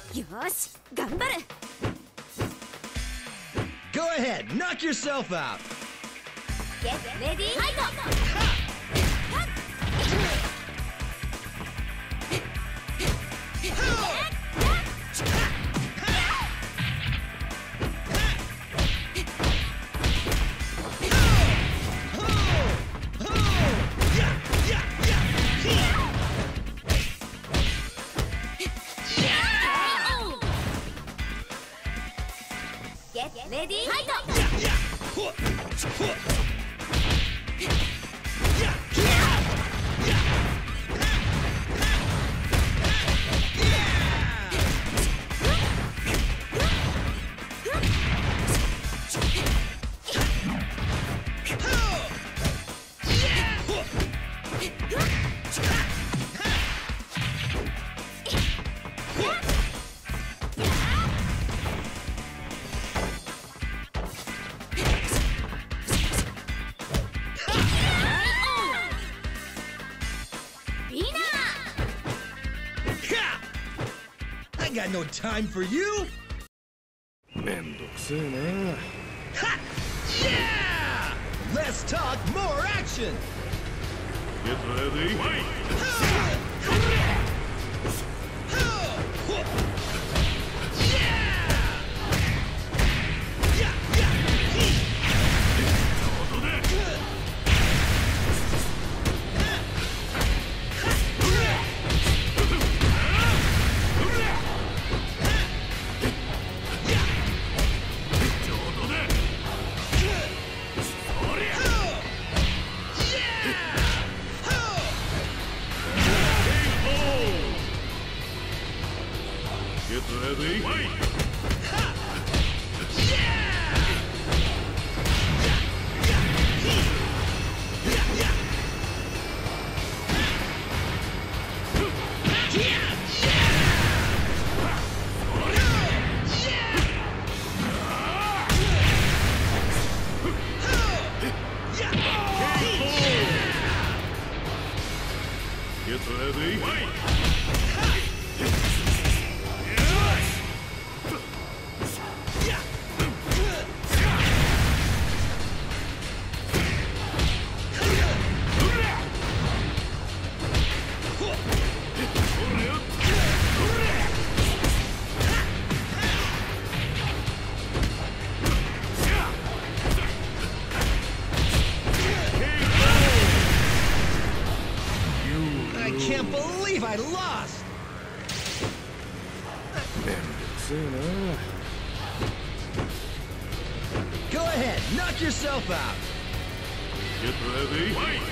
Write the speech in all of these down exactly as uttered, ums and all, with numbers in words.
し、頑張る。 Go ahead, knock yourself out. Get ready, fight! Get ready, fight! I got no time for you. めんどくせえな。 Ha! Yeah! Let's talk more action. Get ready, fight! Get ready, fight! Get ready, fight! I can't believe I lost. めんどくせえな。 Go ahead, knock yourself out. Get ready, fight!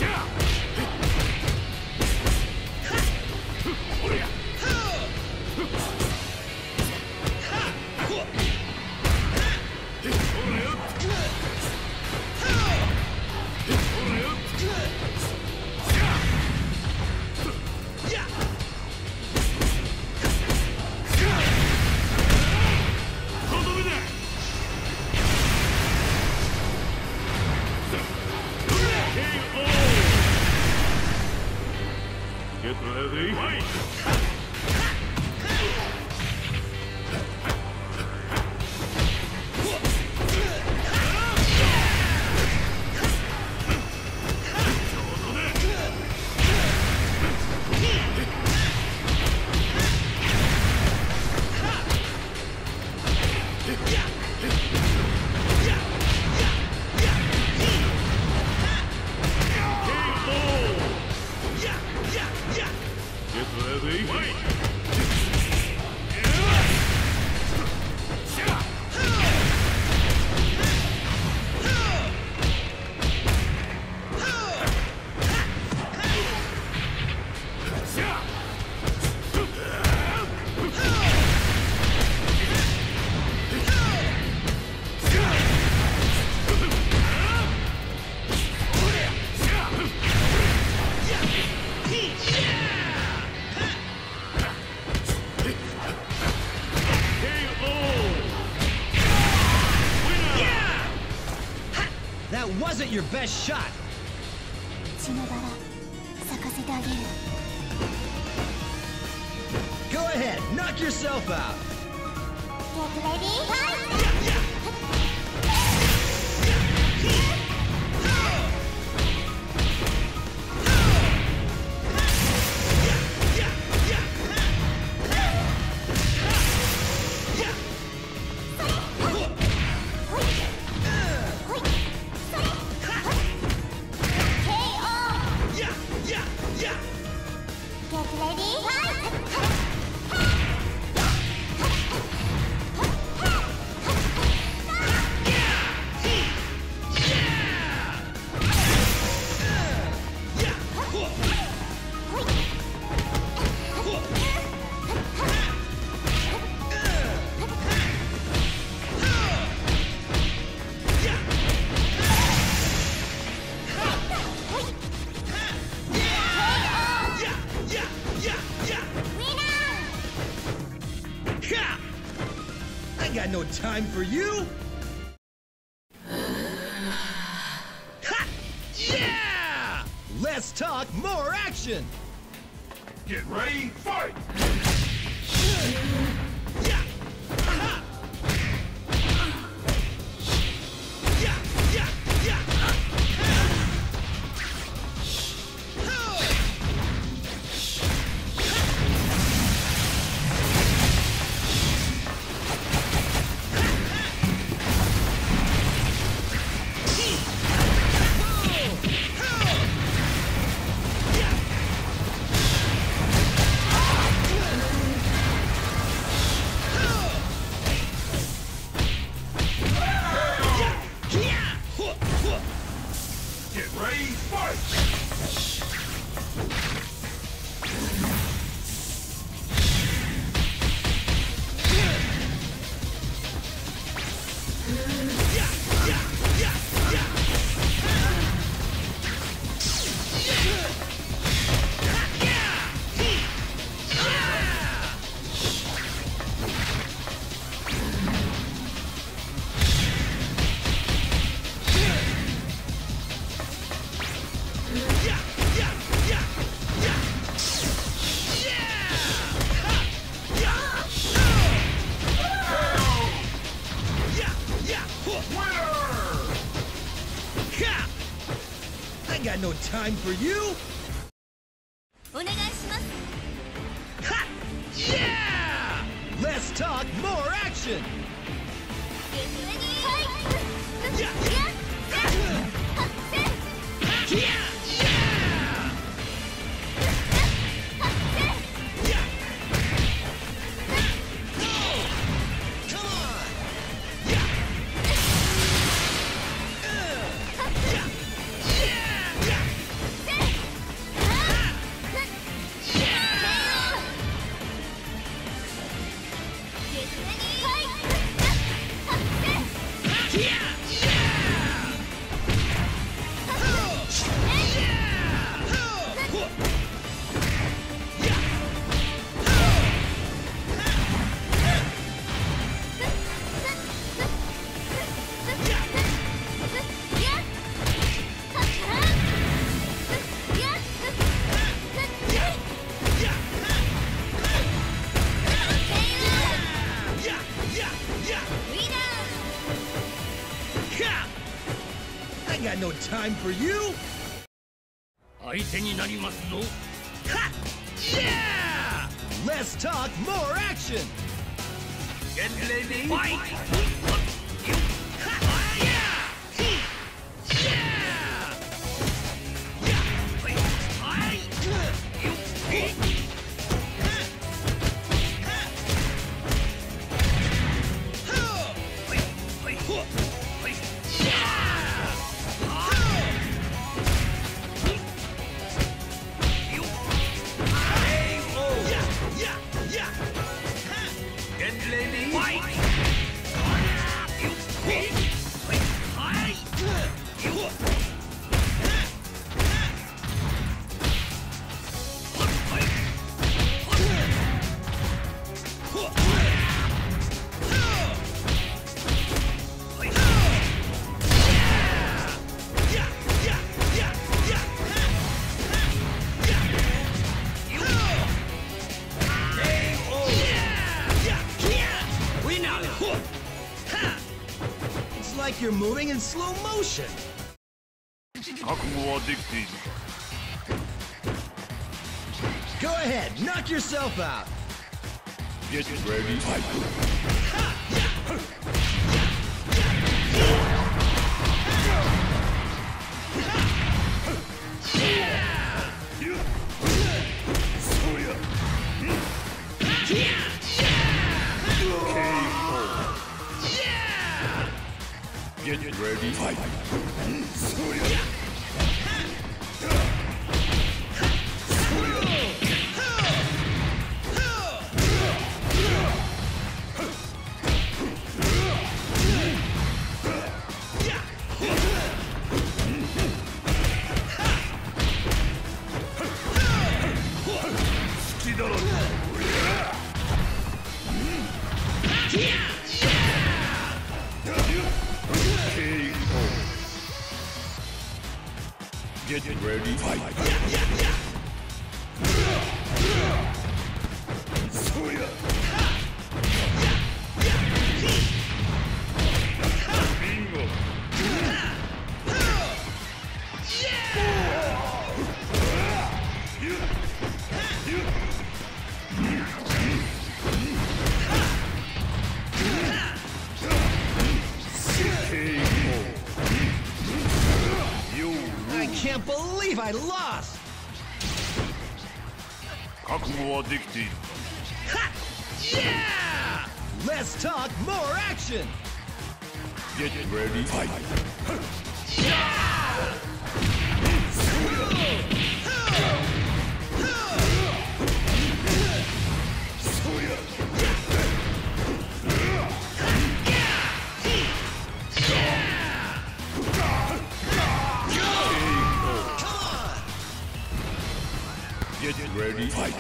Get ready, fight! Get ready, fight! That wasn't your best shot. 血のバラ咲かせてあげる。 Go ahead, knock yourself out. Get ready, fight! I got no time for you! Ha! Yeah! Less talk, more action! Get ready, fight! Yeah! Ha! Yeah! Yeah! Yeah! Get ready, fight! I got no time for you! お願いします Ha! Yeah! Less talk, more action! Get ready, fight! Yeah! Yeah! Yeah! Yeah! Oh! Come on! Yeah! Uh! Yeah! Yeah! Yeah! Get ready, fight! Yeah! Yeah! Oh! Yeah! Oh! Yeah! Yeah! Yeah! Yeah! Ha! I got no time for you! 相手になりますぞ。 Ha! Yeah! Less talk, more action! Get ready, fight! Ha! Yeah! Yeah! Get ready, fight! you're moving in slow motion. 覚悟はできている Go ahead, knock yourself out. Get ready, fight! Get ready, fight! Get ready, fight! Bingo! I can't believe I lost. 覚悟はできている Ha! Yeah! Let's talk more action. Get ready, fight! Get ready, fight!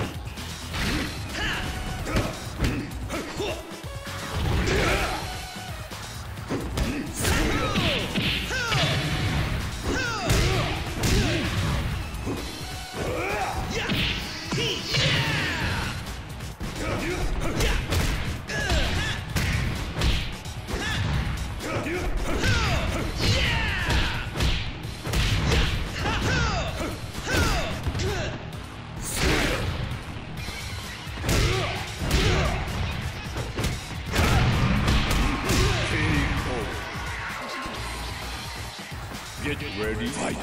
Get ready, fight!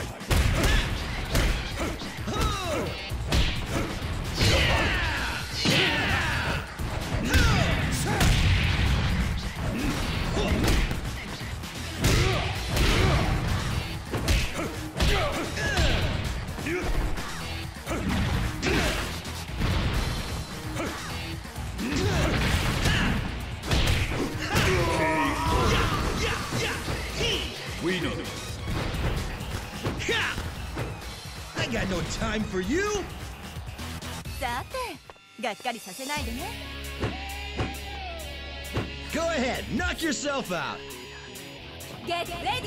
We know. I got no time for you. さてがっかりさせないでね Go ahead, knock yourself out. Get ready!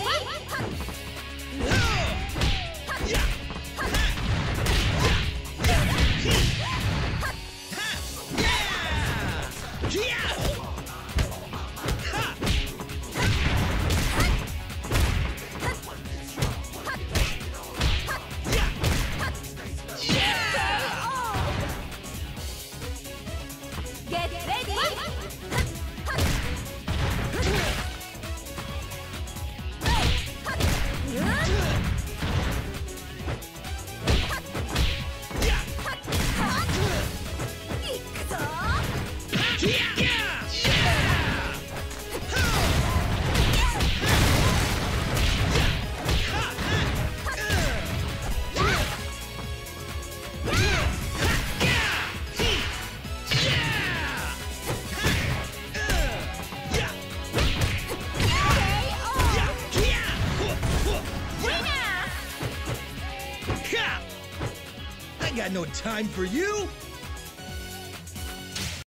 Get ready! I got no time for you.